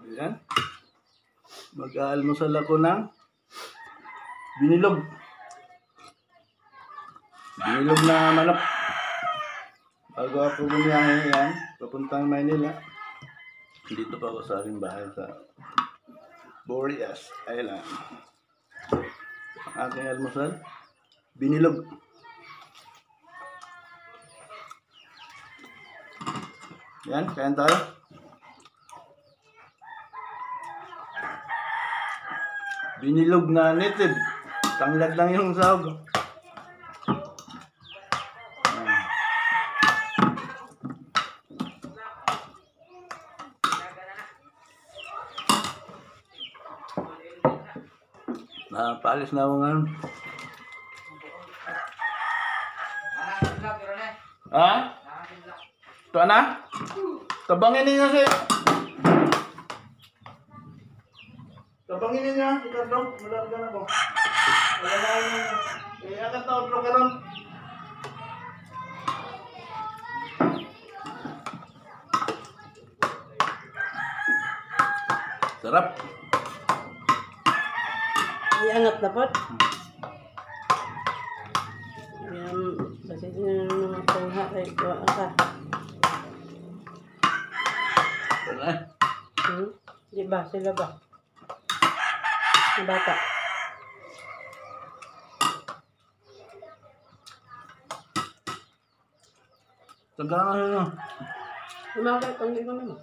Ayan. Mag-aalmusal ako ng binilog. Binilog na manok. Bago ako bumiyahe yan, papuntang Maynila. Dito pa ako sa aking bahay sa Boreas Island. Aking almusal, binilog. Yan, kain tayo. Binilog na native. Tanglad lang yung sahog. Paalis na ako ngayon. Ha? Ito na? Tabangin niyo siya. Tabangin niyo. Ricardo, malarga na ko. Malalain niyo. Kaya ka tao ka ron. Sarap. Iangat dapat. Yan, kasi yung mga pangha ay gawa ka. Wala. Di ba? Sila ba? Yung bata. Tagaan na. Umakay, pangli ko naman.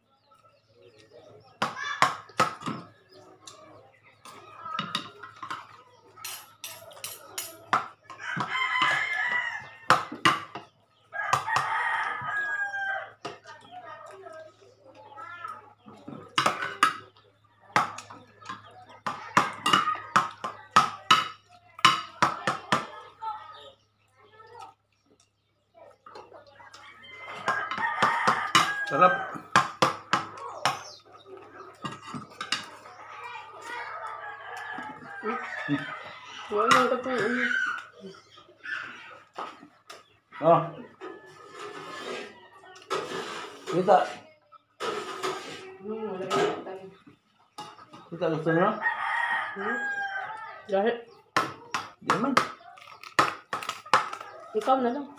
Sarap. Wala ka pang ano. Oh. Kita. Wala ka tayo. Kita gusto nyo? Dahil, Di naman. ikaw na lang.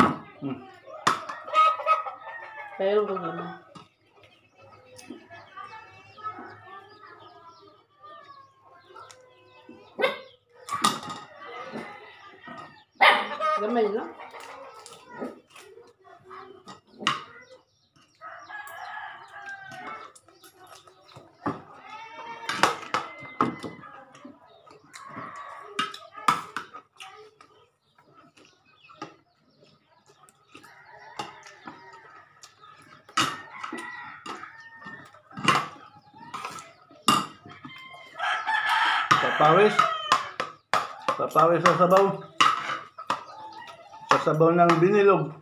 Kaya yung problema. Gamay lang. Papawis. Papawis sa sabaw. Sa sabaw ng binilog.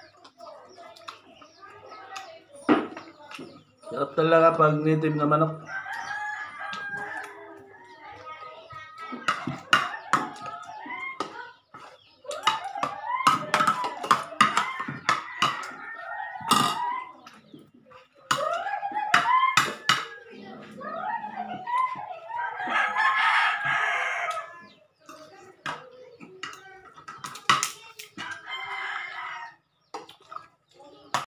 Sarap talaga pag native na manok.